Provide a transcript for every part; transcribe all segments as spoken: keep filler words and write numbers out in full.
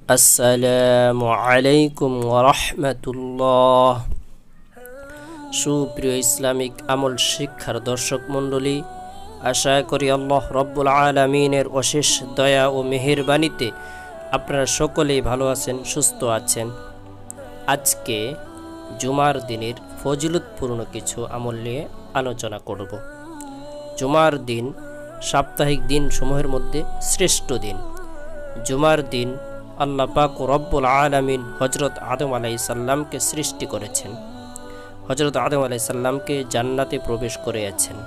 আসসালামু আলাইকুম ওয়া রাহমাতুল্লাহ। সুপ্রিয় ইসলামিক আমল শিক্ষার দর্শক মণ্ডলী, আশা করি আল্লাহ রব্বুল আলামিনের অশেষ দয়া ও মেহেরবানিতে আপনারা সকলেই ভালো আছেন, সুস্থ আছেন। আজকে জুমার দিনের ফজিলতপূর্ণ কিছু আমল নিয়ে আলোচনা করব। জুমার দিন সাপ্তাহিক দিন সমূহের মধ্যে শ্রেষ্ঠ দিন। জুমার দিন আল্লাহ পাক রব্বুল আলামিন হযরত আদম আলাইহিস সালামকে সৃষ্টি করেছেন। হযরত আদম আলাইহিস সালামকে জান্নাতে প্রবেশ করিয়েছেন।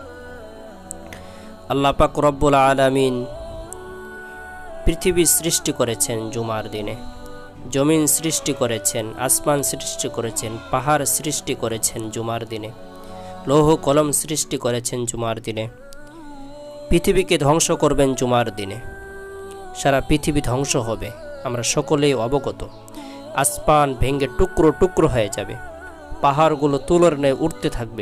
আল্লাহ পাক রব্বুল আলামিন পৃথিবী সৃষ্টি করেছেন জুমার দিনে, জমিন সৃষ্টি করেছেন, আসমান সৃষ্টি করেছেন, পাহাড় সৃষ্টি করেছেন জুমার দিনে, লৌহ কলম সৃষ্টি করেছেন জুমার দিনে। পৃথিবীকে ধ্বংস করবেন জুমার দিনে। সারা পৃথিবী ধ্বংস হবে, আমরা সকলেই অবগত। আসমান ভেঙে টুকরো টুকরো হয়ে যাবে, পাহাড়গুলো তুলোর ন্যায় উঠতে থাকবে,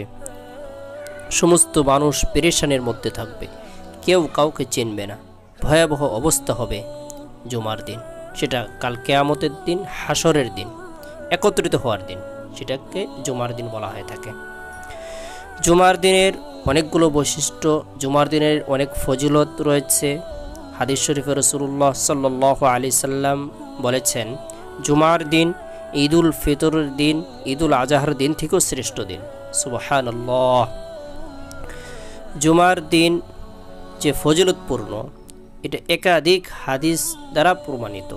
সমস্ত মানুষ পেরেশানির মধ্যে থাকবে, কেউ কাউকে চিনবে না। ভয়াবহ অবস্থা হবে জুমার দিন। সেটা কাল কিয়ামতের দিন, হাসরের দিন, একত্রিত হওয়ার দিন, সেটাকে জুমার দিন বলা হয়ে থাকে। জুমার দিনের অনেকগুলো বৈশিষ্ট্য, জুমার দিনের অনেক ফজিলত রয়েছে। হাদিস শরীফে রাসূলুল্লাহ সাল্লাল্লাহু আলাইহি সাল্লাম বলেছেন, জুমার দিন ঈদুল ফিতরের দিন, ঈদুল আজহার দিন থেকেও শ্রেষ্ঠ দিন। সুবহানাল্লাহ। জুমার দিন যে ফজিলতপূর্ণ, এটা একাধিক হাদিস দ্বারা প্রমাণিত।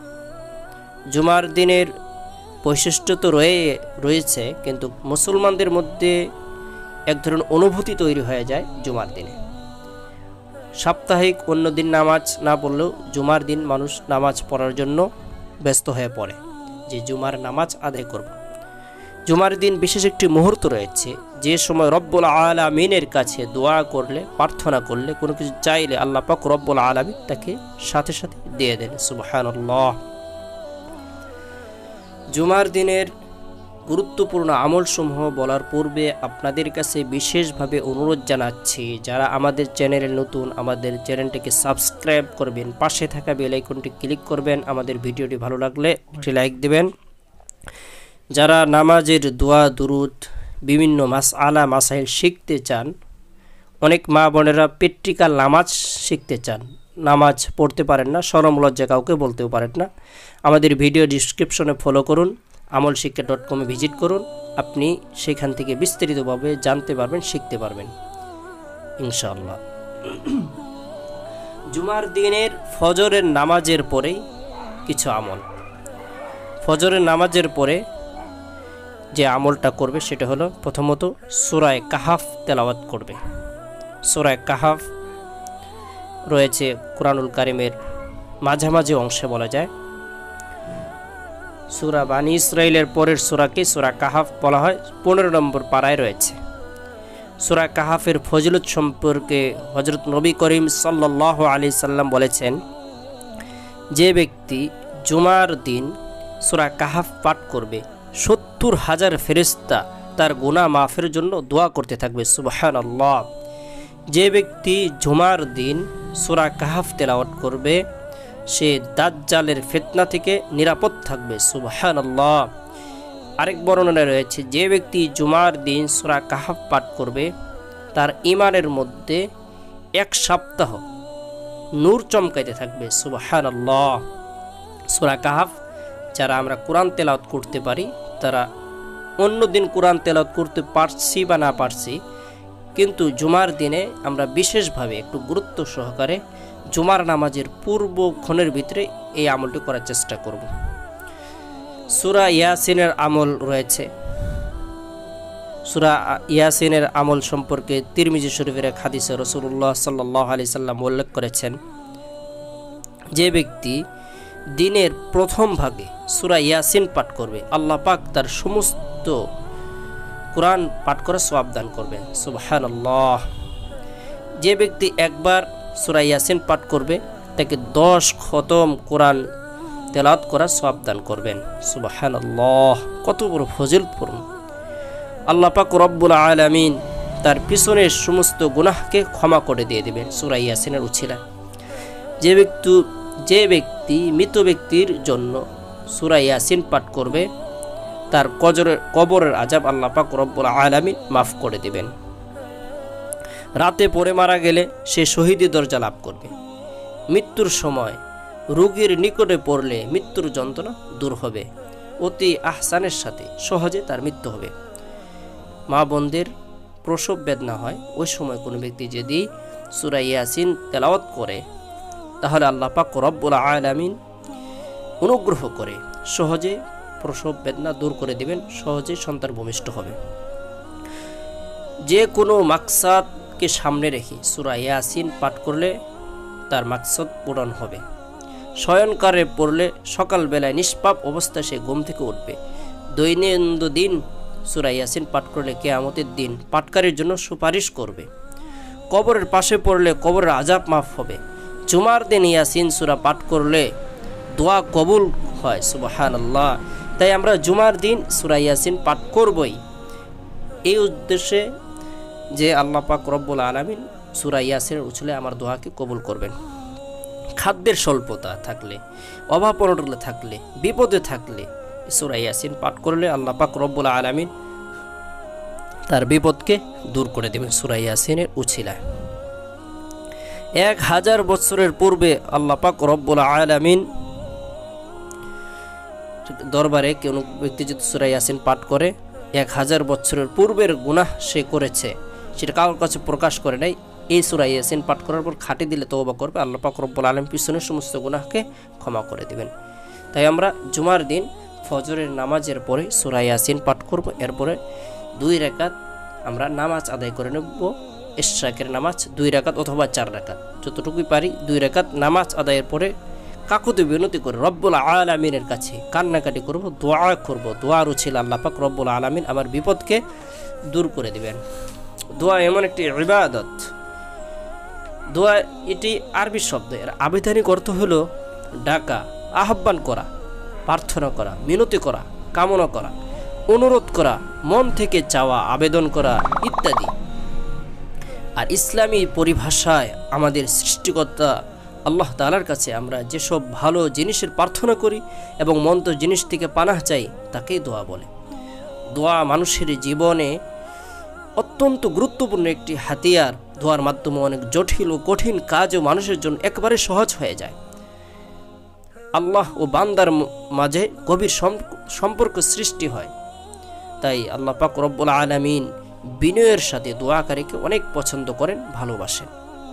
জুমার দিনের বৈশিষ্ট্য তো রয়ে রয়েছে, কিন্তু মুসলমানদের মধ্যে এক ধরনের অনুভূতি তৈরি হয়ে যায় জুমার দিনে। সাপ্তাহিক অন্য দিন নামাজ না পড়লেও জুমার দিন মানুষ নামাজ পড়ার জন্য ব্যস্ত হয়ে পড়ে, যে জুমার নামাজ আদায় করব। জুমার দিন বিশেষ একটি মুহূর্ত রয়েছে, যে সময় রব্বুল আলামিনের কাছে দোয়া করলে, প্রার্থনা করলে, কোনো কিছু চাইলে আল্লাহ পাক রব্বুল আলামিন তাকে সাথে সাথে দিয়ে দেন। সুবহানাল্লাহ। জুমার দিনের গুরুত্বপূর্ণ আমলসমূহ বলার পূর্বে আপনাদের কাছে বিশেষভাবে অনুরোধ জানাচ্ছি, যারা আমাদের চ্যানেলে নতুন, আমাদের চ্যানেলটিকে সাবস্ক্রাইব করবেন, পাশে থাকা বেল আইকনটি ক্লিক করবেন, আমাদের ভিডিওটি ভালো লাগলে একটি লাইক দেবেন। যারা নামাজের দোয়া দুরুদ, বিভিন্ন মাসআলা মাসাইল শিখতে চান, অনেক মা বোনেরা প্র্যাকটিক্যাল নামাজ শিখতে চান, নামাজ পড়তে পারেন না, শরম লজ্জা কাউকে বলতেও পারেন না, আমাদের ভিডিও ডিসক্রিপশনে ফলো করুন, আমল শিক্ষা ডট কমে ভিজিট করুন। আপনি সেখান থেকে বিস্তারিতভাবে জানতে পারবেন, শিখতে পারবেন ইনশাআল্লাহ। জুমার দিনের ফজরের নামাজের পরেই কিছু আমল। ফজরের নামাজের পরে যে আমলটা করবে সেটা হলো, প্রথমত সূরা কাহাফ তেলাওয়াত করবে। সূরা কাহাফ রয়েছে কুরআনুল কারীমের মাঝামাঝি অংশে বলা যায়। সূরা বানী ইসরাইলের পরের সূরাকে সূরা কাহাফ বলা হয়, পনেরো নম্বর পারায় রয়েছে। সূরা কাহাফের ফজিলত সম্পর্কে হযরত নবী করিম সাল্লাল্লাহু আলাইহি সাল্লাম বলেছেন, যে ব্যক্তি জুমার দিন সূরা কাহাফ পাঠ করবে, সত্তর হাজার ফেরেশতা তার গুনাহ মাফের জন্য দোয়া করতে থাকবে। সুবহানাল্লাহ। যে ব্যক্তি জুমার দিন সূরা কাহাফ তেলাওয়াত করবে, সে দাজ্জালের ফিতনা থেকে নিরাপদ থাকবে। সুবহানাল্লাহ। আরেক বর্ণনায় রয়েছে, যে ব্যক্তি জুমার দিন সূরা কাহাফ পাঠ করবে, তার ঈমানের মধ্যে এক সপ্তাহ নূর চমকাইতে থাকবে। সুবহানাল্লাহ। সূরা কাহাফ যারা আমরা কোরআন তেলাওয়াত করতে পারি, তারা অন্য দিন কোরআন তেলাওয়াত করতে পারছি বা না পারছি, কিন্তু জুমার দিনে আমরা বিশেষভাবে একটু গুরুত্ব সহকারে জুমার নামাজের পূর্বক্ষণের ভিতরে এই আমলটি করার চেষ্টা করব। সূরা ইয়াসিনের আমল রয়েছে। সূরা ইয়াসিনের আমল সম্পর্কে তিরমিজি শরীফের এক হাদিসে রাসূলুল্লাহ সাল্লাল্লাহু আলাইহি সাল্লাম উল্লেখ করেছেন, যে ব্যক্তি দিনের প্রথম ভাগে সূরা ইয়াসিন পাঠ করবে, আল্লাহ পাক তার সমস্ত কোরআন পাঠ করে সওয়াব দান করবেন। সুবহানাল্লাহ। যে ব্যক্তি একবার সূরা ইয়াসিন পাঠ করবে, তাকে দশ খতম কোরআন তেলাওয়াত করার সওয়াব দান করবেন। সুবহানাল্লাহ। কত বড় ফজিলতপূর্ণ! আল্লাহ পাক রব্বুল আলামিন তার পিছনের সমস্ত গুনাহকে ক্ষমা করে দিয়ে দিবেন সূরা ইয়াসিনের উছিলা। যে ব্যক্তি যে ব্যক্তি মৃত ব্যক্তির জন্য সূরা ইয়াসিন পাঠ করবে তার কবরের কবরের আযাব আল্লাহ পাক রব্বুল আলামিন মাফ করে দিবেন। রাতে পড়ে মারা গেলে সে শহীদি দরজা লাভ করবে। মৃত্যুর সময় রোগীর নিকটে পড়লে মৃত্যুর যন্ত্রণা দূর হবে। অতি আহসানের সাথে সহজে তার মৃত্যু হবে। মা বোনদের প্রসব বেদনা হয়, ওই সময় কোনো ব্যক্তি যদি সূরা ইয়াসিন তেলাওয়াত করে তাহলে আল্লাহ পাক রব্বুল আলামিন অনুগ্রহ করে সহজে প্রসব বেদনা দূর করে দিবেন, সহজে সন্তান ভূমিষ্ঠ হবে। যে কোনো মাকসাদকে সামনে রেখে সূরা ইয়াসিন পাঠ করলে তার মাকসাদ পূরণ হবে। শয়নকারে পড়লে সকালবেলায় নিষ্পাপ অবস্থায় সে ঘুম থেকে উঠবে। দৈনন্দিন সূরা ইয়াসিন পাঠ করলে কিয়ামতের দিন পাঠকারীর জন্য সুপারিশ করবে। কবরের পাশে পড়লে কবরের আযাব মাফ হবে। জুমার দিন ইয়াসিন সূরা পাঠ করলে দোয়া কবুল হয়। সুবহানাল্লাহ। তাই আমরা জুমার দিন সূরা ইয়াসিন পাঠ করবই, এই উদ্দেশ্যে যে আল্লাহ পাক রব্বুল আলামিন সূরা ইয়াসিনের উছলে আমার দোয়াকে কবুল করবেন। খাদ্যের স্বল্পতা থাকলে, অভাব অনটন থাকলে, বিপদে থাকলে সূরা ইয়াসিন পাঠ করলে আল্লাহ পাক রব্বুল আলামিন তার বিপদকে দূর করে দেবেন সূরা ইয়াসিনের উছিলায়। এক হাজার বছরের পূর্বে আল্লাহ পাক রব্বুল আলামিন দরবারে কোনো ব্যক্তি যদি সূরা ইয়াসিন পাঠ করে এক হাজার বছরের পূর্বের গুনাহ সে করেছে সেটা কারোর কাছে প্রকাশ করে নাই, এই সূরা ইয়াসিন পাঠ করার পর খাঁটি দিলে তওবা করবে, আল্লাহ পাক রব্বুল আলামিন পিছনের সমস্ত গুনাহকে ক্ষমা করে দিবেন। তাই আমরা জুমার দিন ফজরের নামাজের পরে সূরা ইয়াসিন পাঠ করব। এরপরে দুই রাকাত আমরা নামাজ আদায় করে নেব। ইশরাকের নামাজ দুই রাকাত অথবা চার রাকাত যতটুকুই পারি দুই রাকাত নামাজ আদায়ের পরে কাকুতি বিনতি করে রব্বুল আলামিনের কাছে কান্নাকাটি করব, দোয়া করব। দোয়ার উছিল আল্লাহ পাক রব্বুল আলামিন আমার বিপদকে দূর করে দিবেন। দোয়া এমন একটি ইবাদত, দোয়া এটি আরবি শব্দ, এর আবিধানিক অর্থ হলো ডাকা, আহ্বান করা, প্রার্থনা করা, মিনতি করা, কামনা করা, অনুরোধ করা, মন থেকে চাওয়া, আবেদন করা ইত্যাদি। আর ইসলামী পরিভাষায় আমাদের সৃষ্টিকর্তা আল্লাহ তাআলার কাছে আমরা যেসব ভালো জিনিসের প্রার্থনা করি এবং মন্দ জিনিস থেকে পানাহ চাই তাকেই দোয়া বলে। দোয়া মানুষের জীবনে অত্যন্ত গুরুত্বপূর্ণ একটি হাতিয়ার। দোয়ার মাধ্যমে অনেক জটিল ও কঠিন কাজও মানুষের জন্য একেবারে সহজ হয়ে যায়। আল্লাহ ও বান্দার মাঝে গভীর সম্পর্ক সৃষ্টি হয়। তাই আল্লাহ পাক রব্বুল আলামিন বিনয়ের সাথে দোয়াকারীকে অনেক পছন্দ করেন, ভালোবাসেন।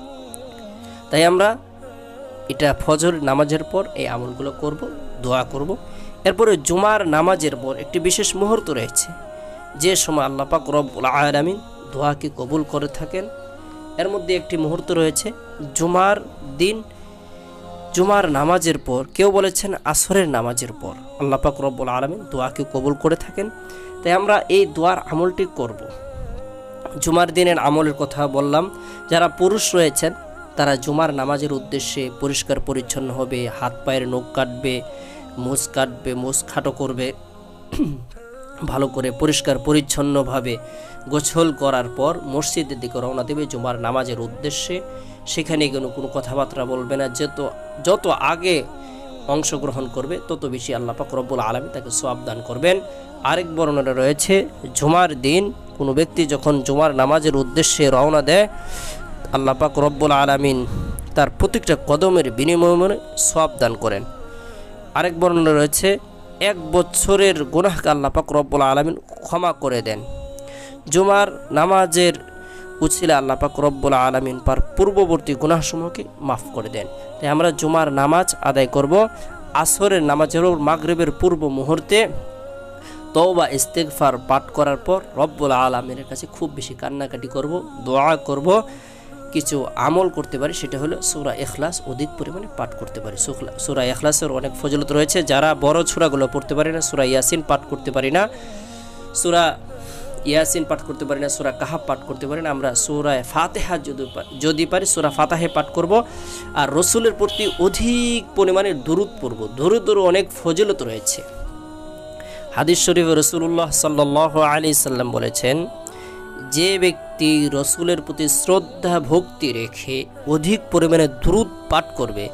তাই আমরা এটা ফজর নামাজের পর এই আমলগুলো করব, দোয়া করব। এরপরে জুমার নামাজের পর একটি বিশেষ মুহূর্ত রয়েছে যে সময় আল্লাহ পাক রব্বুল আলামিন দোয়াকে কবুল করে থাকেন। এর মধ্যে একটি মুহূর্ত রয়েছে জুমার দিন জুমার নামাজের পর, কেউ বলেছেন আসরের নামাজের পর আল্লাহ পাক রব্বুল আলামিন দোয়াকে কবুল করে থাকেন। তাই আমরা এই দোয়ার আমলটি করব। জুমার দিনের আমলের কথা বললাম। যারা পুরুষ রয়েছেন তারা জুমার নামাজের উদ্দেশ্যে পরিষ্কার পরিচ্ছন্ন হবে, হাত পায়ের নখ কাটবে, মুছ কাটবে, মুছ খাটো করবে, ভালো করে পরিষ্কার পরিচ্ছন্নভাবে গোসল করার পর মসজিদের দিকে রওনা দেবে জুমার নামাজের উদ্দেশ্যে। সেখানে কোনো কোনো কথাবার্তা বলবে না। যত যত আগে অংশগ্রহণ করবে তত বেশি আল্লাহ পাক রব্বুল আলামিন তাকে সওয়াব দান করবেন। আরেক বর্ণনা রয়েছে জুমার দিন কোনো ব্যক্তি যখন জুমার নামাজের উদ্দেশ্যে রওনা দেয় আল্লাহ পাক রব্বুল আলামিন তার প্রত্যেকটা কদমের বিনিময়ে সওয়াব দান করেন। আরেক বর্ণনা রয়েছে এক বছরের গুনাহকে আল্লাহ পাক রব্বুল আলামিন ক্ষমা করে দেন। জুমার নামাজের উছিলা আল্লাহ পাক রব্বুল আলামিন পার পূর্ববর্তী গুনাহসমূহকে মাফ করে দেন। তাই আমরা জুমার নামাজ আদায় করব। আসরের নামাজের মাগরিবের পূর্ব মুহূর্তে তওবা ইস্তিগফার পাঠ করার পর রব্বুল আলামিনের কাছে খুব বেশি কান্নাকাটি করব, দোয়া করব। কিছু আমল করতে পারি, সেটা হলো সূরা ইখলাস অধিক পরিমাণে পাঠ করতে পারি। সূরা ইখলাসের অনেক ফজিলত রয়েছে। যারা বড় সূরাগুলো পড়তে পারি না, সূরা ইয়াসিন পাঠ করতে পারি না, সূরা ইয়াসিন পাঠ করতে পারি না, সূরা কাহাফ পাঠ করতে পারি না, আমরা সূরা ফাতিহা যদি যদি পারি সূরা ফাতিহা পাঠ করব। আর রাসূলের প্রতি অধিক পরিমাণে দরুদ পড়ব। দরুদের অনেক ফজিলত রয়েছে। হাদিস শরীফে রাসূলুল্লাহ সাল্লাল্লাহু আলাইহি সাল্লাম বলেছেন, যে ব্যক্তি রাসূলের প্রতি শ্রদ্ধা ভক্তি রেখে অধিক পরিমাণে দরুদ পাঠ করবে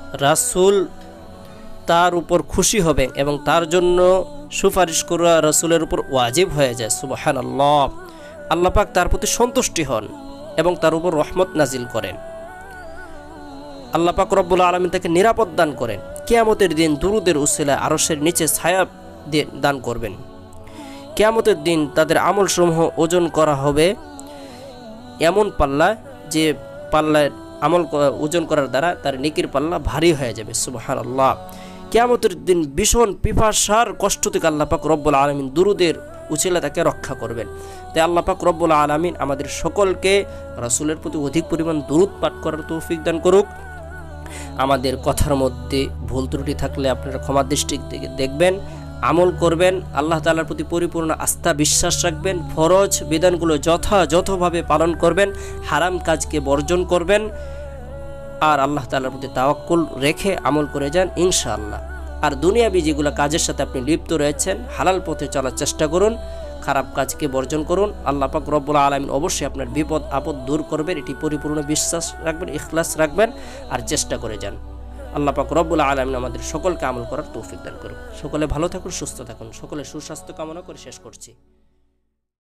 রাসূল তার উপর খুশি হবে এবং তার জন্য সুপারিশ করা রাসূলের উপর ওয়াজিব হয়ে যায়। সুবহানাল্লাহ। আল্লাহ পাক তার প্রতি সন্তুষ্টি হন এবং তার উপর রহমত নাজিল করেন। আল্লাহ পাক রব্বুল আলামিন তাকে নিরাপদ দান করেন। কিয়ামতের দিন দুরূদের উসিলায় আরশের নিচে ছায়া দান করবেন। কিয়ামতের দিন তাদের আমলসমূহ ওজন করা হবে এমন পাল্লা, যে পাল্লায় আমল ওজন করার দ্বারা তার নেকির পাল্লা ভারী হয়ে যাবে। সুবহানাল্লাহ। কিয়ামতের দিন ভীষণ পিপাসার কষ্ট থেকে আল্লাহ পাক রব্বুল আলামিন দুরূদের উচিলা তাকে রক্ষা করবেন। তাই আল্লাহ পাক রব্বুল আলামিন আমাদের সকলকে রাসূলের প্রতি অধিক পরিমাণ দুরূদ পাঠ করার তৌফিক দান করুক। আমাদের কথার মধ্যে ভুল ত্রুটি থাকলে আপনারা ক্ষমা দৃষ্টি দেখবেন, আমল করবেন, আল্লাহ তাআলার প্রতি পরিপূর্ণ আস্থা বিশ্বাস রাখবেন, ফরজ বিধানগুলো যথাযথভাবে পালন করবেন, হারাম কাজকে বর্জন করবেন, আর আল্লাহ তাআলার প্রতি তাওয়াক্কুল রেখে আমল করে যান ইনশাআল্লাহ। আর দুনিয়াবি যেগুলো কাজের সাথে আপনি লিপ্ত রয়েছেন, হালাল পথে চলার চেষ্টা করুন, খারাপ কাজকে বর্জন করুন। আল্লাহ পাক রব্বুল আলামিন অবশ্যই আপনার বিপদ আপদ দূর করবেন, এটি পরিপূর্ণ বিশ্বাস রাখবেন, ইখলাস রাখবেন আর চেষ্টা করে যান। আল্লাহ পাক রব্বুল আলামিন আমাদের সকলকে আমল করার তৌফিক দান করুন। সকলে ভালো থাকুন, সুস্থ থাকুন। সকলে সুস্বাস্থ্য কামনা করে শেষ করছি।